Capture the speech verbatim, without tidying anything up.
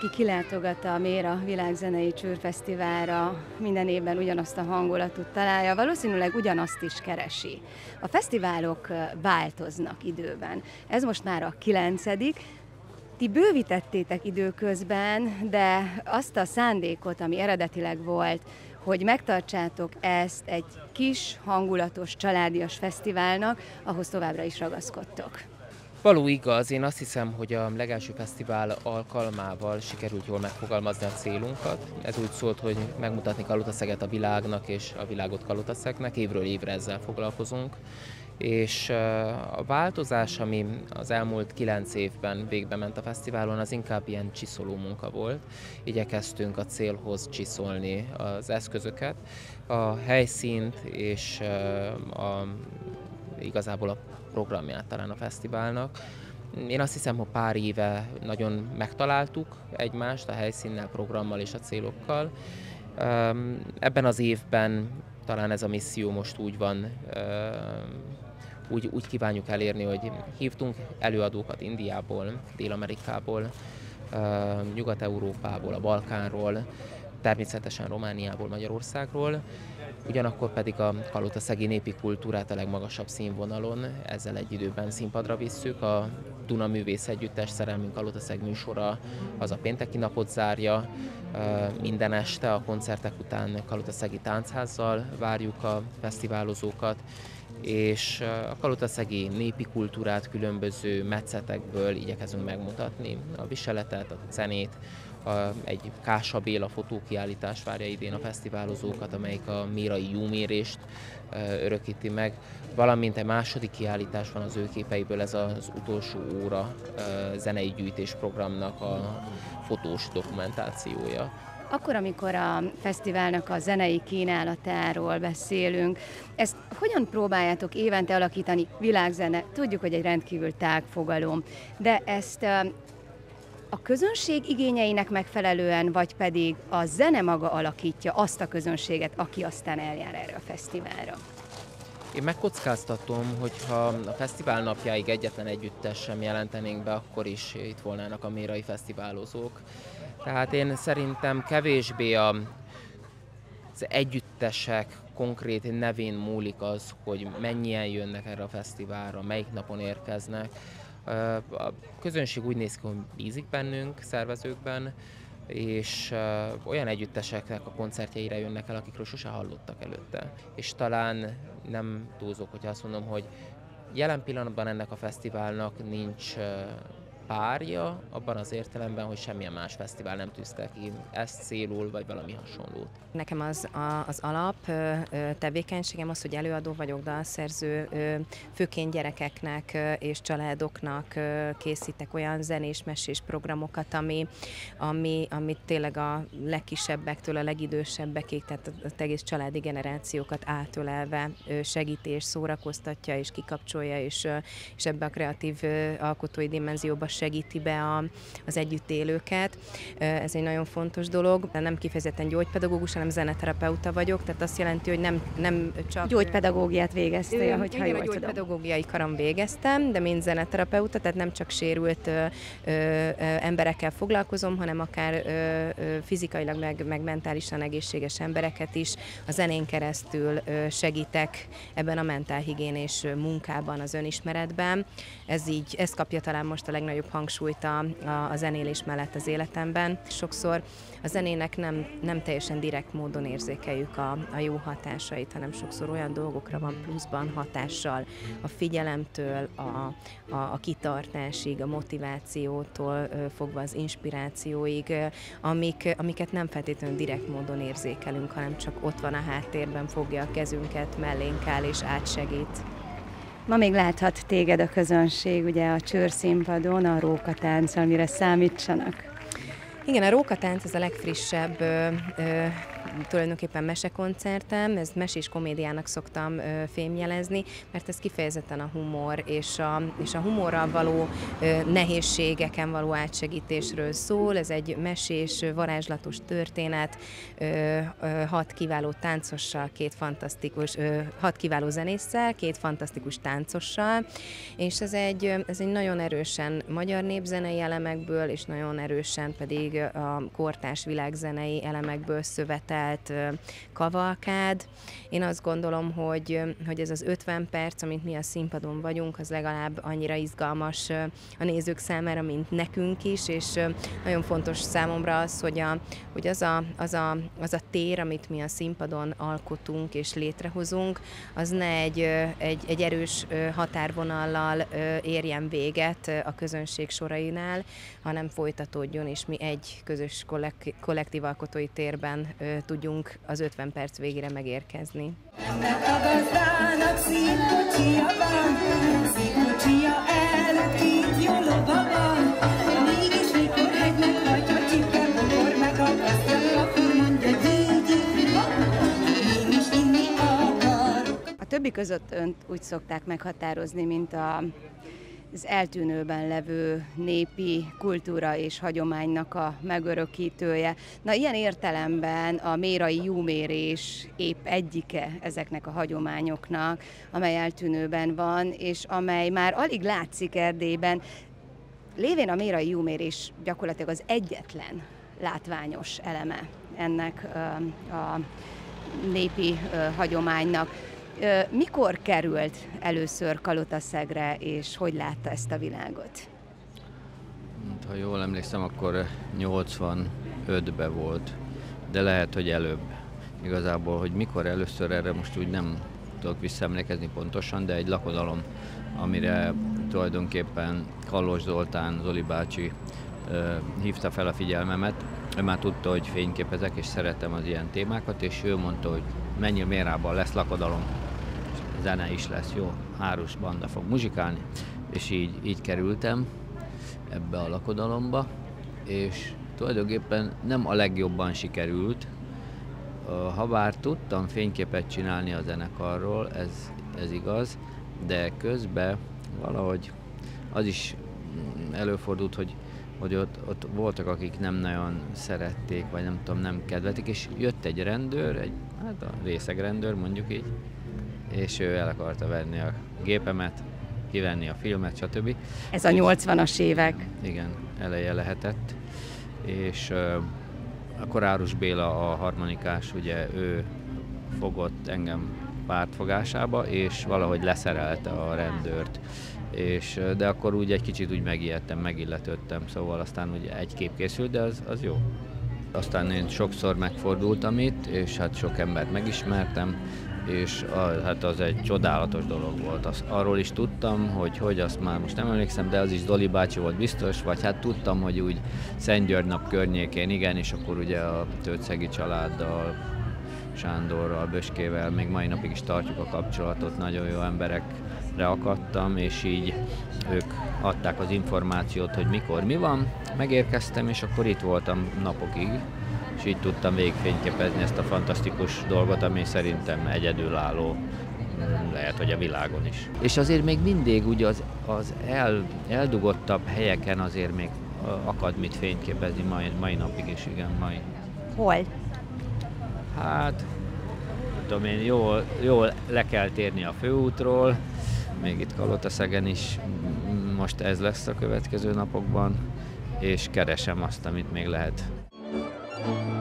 kilátogat a Méra Világzenei Csőrfesztiválra, minden évben ugyanazt a hangulatot találja, valószínűleg ugyanazt is keresi. A fesztiválok változnak időben. Ez most már a kilencedik. Ti bővítettétek időközben, de azt a szándékot, ami eredetileg volt, hogy megtartsátok ezt egy kis, hangulatos, családias fesztiválnak, ahhoz továbbra is ragaszkodtok. Való igaz, én azt hiszem, hogy a legelső fesztivál alkalmával sikerült jól megfogalmazni a célunkat. Ez úgy szólt, hogy megmutatni Kalutaszeget a világnak és a világot Kalutaszegnek, évről évre ezzel foglalkozunk. És a változás, ami az elmúlt kilenc évben végbe ment a fesztiválon, az inkább ilyen csiszoló munka volt. Igyekeztünk a célhoz csiszolni az eszközöket, a helyszínt és a, igazából a programját talán a fesztiválnak. Én azt hiszem, hogy pár éve nagyon megtaláltuk egymást a helyszínnel, programmal és a célokkal. Ebben az évben talán ez a misszió most úgy van, úgy, úgy kívánjuk elérni, hogy hívtunk előadókat Indiából, Dél-Amerikából, Nyugat-Európából, a Balkánról, természetesen Romániából, Magyarországról, ugyanakkor pedig a kalotaszegi népi kultúrát a legmagasabb színvonalon, ezzel egy időben színpadra visszük. A Duna Művész Együttes Szerelmünk Kalotaszeg műsora az a pénteki napot zárja, minden este a koncertek után kalotaszegi táncházzal várjuk a fesztiválozókat, és a kalotaszegi népi kultúrát különböző metszetekből igyekezünk megmutatni, a viseletet, a zenét. A, egy Kása Béla fotókiállítás várja idén a fesztiválozókat, amelyik a mérai júmérést e, örökíti meg, valamint egy második kiállítás van az ő képeiből, ez az utolsó óra e, zenei gyűjtés programnak a fotós dokumentációja. Akkor, amikor a fesztiválnak a zenei kínálatáról beszélünk, ezt hogyan próbáljátok évente alakítani? Világzene, tudjuk, hogy egy rendkívül tág fogalom, de ezt a közönség igényeinek megfelelően, vagy pedig a zene maga alakítja azt a közönséget, aki aztán eljár erre a fesztiválra? Én megkockáztatom, hogyha a fesztivál napjáig egyetlen együttes sem jelentenénk be, akkor is itt volnának a mérai fesztiválozók. Tehát én szerintem kevésbé a, az együttesek konkrét nevén múlik az, hogy mennyien jönnek erre a fesztiválra, melyik napon érkeznek. A közönség úgy néz ki, hogy bízik bennünk, szervezőkben, és olyan együtteseknek a koncertjeire jönnek el, akikről sose hallottak előtte. És talán nem túlzok, hogyha azt mondom, hogy jelen pillanatban ennek a fesztiválnak nincs párja, abban az értelemben, hogy semmilyen más fesztivál nem tűzte ki ezt célul, vagy valami hasonlót. Nekem az, a, az alap tevékenységem az, hogy előadó vagyok, dalszerző, főként gyerekeknek és családoknak készítek olyan zenés, mesés programokat, ami, ami, amit tényleg a legkisebbektől a legidősebbekig, tehát az egész családi generációkat átölelve segíti és szórakoztatja és kikapcsolja, és, és ebbe a kreatív alkotói dimenzióba segíti be a, az együttélőket. Ez egy nagyon fontos dolog. Nem kifejezetten gyógypedagógus, hanem zeneterapeuta vagyok, tehát azt jelenti, hogy nem, nem csak... Gyógypedagógiát végeztél, hogyha jól tudom. Gyógypedagógiai karon végeztem, de mint zeneterapeuta, tehát nem csak sérült ö, ö, emberekkel foglalkozom, hanem akár ö, ö, fizikailag, meg, meg mentálisan egészséges embereket is a zenén keresztül ö, segítek ebben a mentálhigiénés munkában, az önismeretben. Ez így, ez kapja talán most a legnagyobb hangsúlyt a, a, a zenélés mellett az életemben. Sokszor a zenének nem, nem teljesen direkt módon érzékeljük a, a jó hatásait, hanem sokszor olyan dolgokra van pluszban hatással, a figyelemtől, a, a, a kitartásig, a motivációtól fogva az inspirációig, amik, amiket nem feltétlenül direkt módon érzékelünk, hanem csak ott van a háttérben, fogja a kezünket, mellénk áll és átsegít. Ma még láthat téged a közönség, ugye a csőrszínpadon, a rókatánccal, mire számítsanak? Igen, a rókatánc az a legfrissebb ö, ö, tulajdonképpen mesekoncertem, ezt mesés komédiának szoktam ö, fémjelezni, mert ez kifejezetten a humor és a, és a humorral való ö, nehézségeken való átsegítésről szól. Ez egy mesés, varázslatos történet, ö, ö, hat kiváló táncossal, két fantasztikus, ö, hat kiváló zenésszel, két fantasztikus táncossal, és ez egy, ez egy nagyon erősen magyar népzenei elemekből, és nagyon erősen pedig a kortárs világzenei elemekből szövetelt kavalkád. Én azt gondolom, hogy, hogy ez az ötven perc, amit mi a színpadon vagyunk, az legalább annyira izgalmas a nézők számára, mint nekünk is, és nagyon fontos számomra az, hogy, a, hogy az, a, az, a, az a tér, amit mi a színpadon alkotunk és létrehozunk, az ne egy, egy, egy erős határvonallal érjen véget a közönség sorainál, hanem folytatódjon, és mi egy közös kollektív alkotói térben tudjunk az ötven perc végére megérkezni. Ennek a gazdának színkocsia van, színkocsia előtt így jó loba van, mégis mikor hegy meghajtja csipke, bokor megakasztja, akkor mondja gyígyi, én is inni akarok. A többi között önt úgy szokták meghatározni, mint a az eltűnőben levő népi kultúra és hagyománynak a megörökítője. Na, ilyen értelemben a mérai júmérés épp egyike ezeknek a hagyományoknak, amely eltűnőben van, és amely már alig látszik Erdélyben. Lévén a mérai júmérés gyakorlatilag az egyetlen látványos eleme ennek a népi hagyománynak. Mikor került először Kalotaszegre, és hogy látta ezt a világot? Ha jól emlékszem, akkor nyolcvanötben volt, de lehet, hogy előbb. Igazából, hogy mikor először, erre most úgy nem tudok visszaemlékezni pontosan, de egy lakodalom, amire tulajdonképpen Kallos Zoltán, Zoli bácsi hívta fel a figyelmemet. Ő már tudta, hogy fényképezek, és szeretem az ilyen témákat, és ő mondta, hogy menjél Mérában, lesz lakodalom, zene is lesz, jó, Hárus banda fog muzsikálni, és így, így kerültem ebbe a lakodalomba, és tulajdonképpen nem a legjobban sikerült, habár tudtam fényképet csinálni a zenekarról, ez, ez igaz, de közben valahogy az is előfordult, hogy hogy ott, ott voltak, akik nem nagyon szerették, vagy nem tudom, nem kedvetik, és jött egy rendőr, egy, hát a részegrendőr, mondjuk így, és ő el akarta venni a gépemet, kivenni a filmet, stb. Ez a nyolcvanas évek. Igen, eleje lehetett, és uh, akkor Árus Béla, a harmonikás, ugye ő fogott engem pártfogásába, és valahogy leszerelte a rendőrt. És, de akkor úgy egy kicsit úgy megijedtem, megilletődtem, szóval aztán ugye egy kép készült, de az, az jó. Aztán én sokszor megfordultam itt, és hát sok embert megismertem, és a, hát az egy csodálatos dolog volt. Azt, arról is tudtam, hogy hogy, azt már most nem emlékszem, de az is Zoli bácsi volt biztos, vagy hát tudtam, hogy úgy Szentgyörgy nap környékén, igen, és akkor ugye a Tőtszegi családdal, Sándorral, Böskével még mai napig is tartjuk a kapcsolatot, nagyon jó emberekre akadtam, és így ők adták az információt, hogy mikor mi van. Megérkeztem, és akkor itt voltam napokig, és így tudtam végigfényképezni ezt a fantasztikus dolgot, ami szerintem egyedülálló, lehet, hogy a világon is. És azért még mindig ugye az, az el, eldugottabb helyeken azért még akad mit fényképezni mai, mai napig is, igen, mai. Hol? Hát, tudom én, jól, jól le kell térni a főútról, még itt Kalotaszegen is, most ez lesz a következő napokban, és keresem azt, amit még lehet.